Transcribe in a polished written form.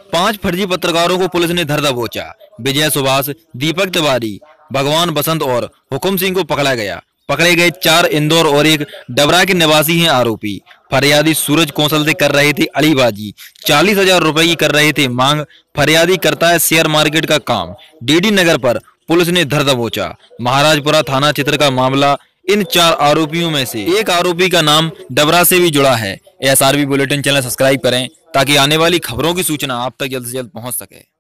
5 फर्जी पत्रकारों को पुलिस ने धर दबोचा। विजय सुभाष, दीपक तिवारी, भगवान बसंत और हुकुम सिंह को पकड़ा गया। पकड़े गए 4 इंदौर और 1 डबरा के निवासी हैं आरोपी। फरियादी सूरज कौशल से कर रहे थे अड़ीबाजी। 40,000 रुपए की कर रहे थे मांग। फरियादी करता है शेयर मार्केट का काम। डीडी नगर पर पुलिस ने धर दबोचा। महाराजपुरा थाना क्षेत्र का मामला। इन 4 आरोपियों में से एक आरोपी का नाम डबरा से भी जुड़ा है। एसआरबी बुलेटिन चैनल सब्सक्राइब करें ताकि आने वाली खबरों की सूचना आप तक जल्द से जल्द पहुंच सके।